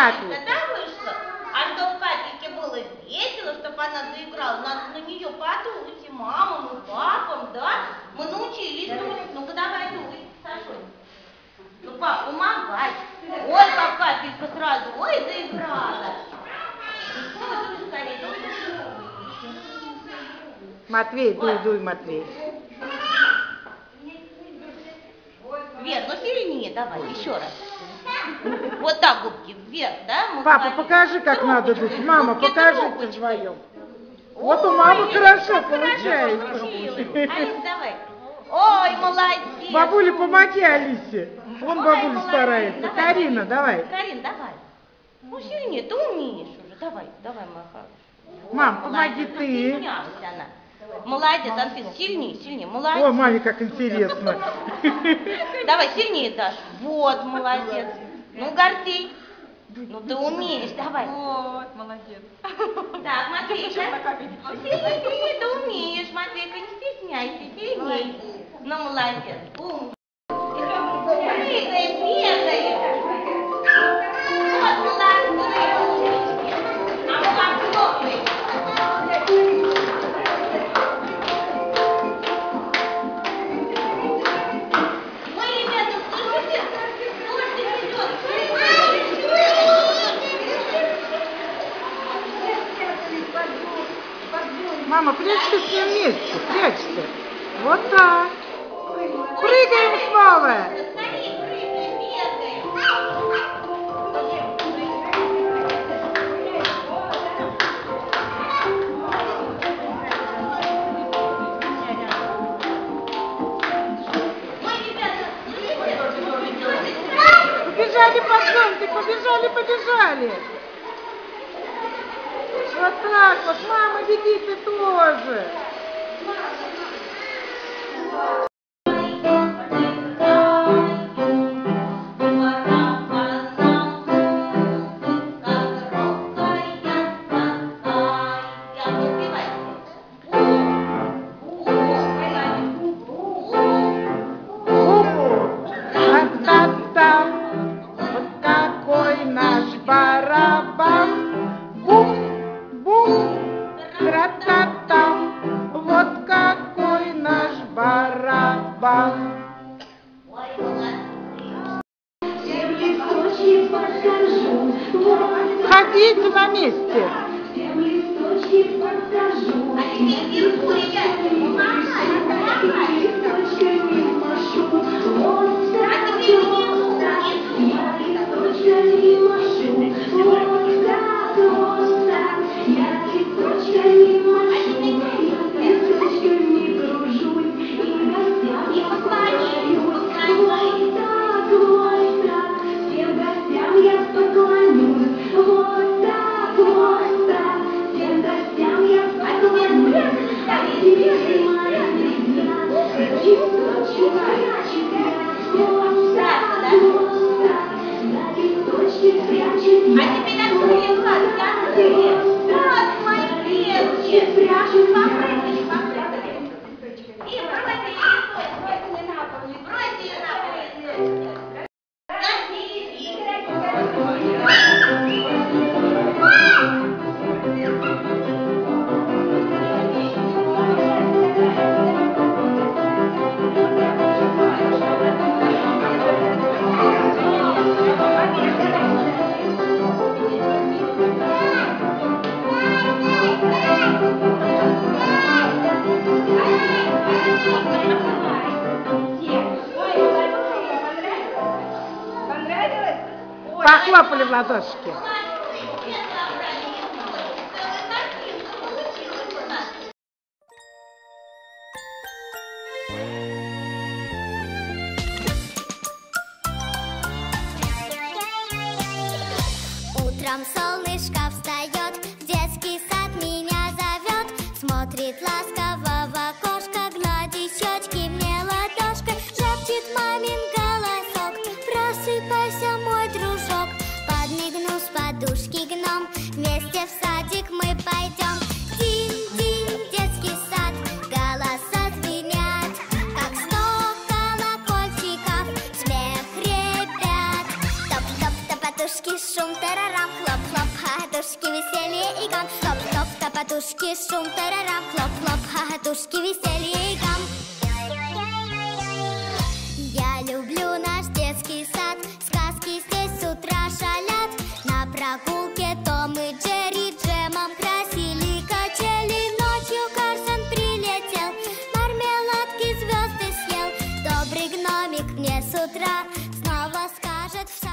капелька. Да, вышла. А чтобы капельке было весело, чтобы она заиграла, надо на нее подуть и мамам, и папам, да? Мы научились дуть. Ну-ка давай дуй, Сашунь. Ну, пап, помогай. Ой, как капелька сразу, ой, заиграла. Дуй скорее, дуй. Матвей, дуй, Матвей. Вверх, ну сильнее давай, еще раз. Вот так губки вверх, да? Папа, покажи, как надо дуть. Мама, покажите вдвоем. Вот у мамы хорошо получается. Алис, давай. Ой, молодец. Бабуля, помоги Алисе. Вон бабуля старается. Давай, Карина, давай. Карин, давай. Ну сильнее, ты умеешь уже. Давай, моя хорошая. Мам, помоги ты. Она. Молодец, Анфис, сильнее, молодец. Ой, маме, как интересно. Давай, сильнее, Даш. Вот, молодец. Ну, Гордей. Ну, ты умеешь, давай. Вот, молодец. Так, Матвейка. Сильнее, ты умеешь, Матвейка, не стесняйся, сильнее. Ну, молодец. Прыгаем, бегаем. Вот, молодцы, умнички. А мы вам хлопаем. Ой, ребята, слушайте, дождик идет. Мама, прячься с ним вместе, прячься. Вот так. Прыгаем снова. Скорее прыгаем, бегаем. Ой, ребята, слушайте, дождик. Побежали под зонтик, побежали. Вот так вот. Мама, беги ты тоже. Та-та-та. Вот какой наш барабан. Бум-бум. Тра-та-та. Вот какой наш барабан. Ходите на месте. Похлопали в ладошки. Утром солнышко встает, детский сад меня зовет, смотрит ласково в окошко, гладит щечки мне ладошкой, шепчет мамин голосок: просыпайся, мой дружок, подмигну с подушкой. веселье и гам. Топ-топ, топотушки, шум, тарарам, хлоп-хлоп, хохотушки, веселье и гам. Я люблю наш детский сад, сказки здесь с утра шалят. На прогулке Том и Джерри джемом красили качели. Ночью Карсон прилетел, мармеладки звезды съел. Добрый гномик мне с утра снова скажет в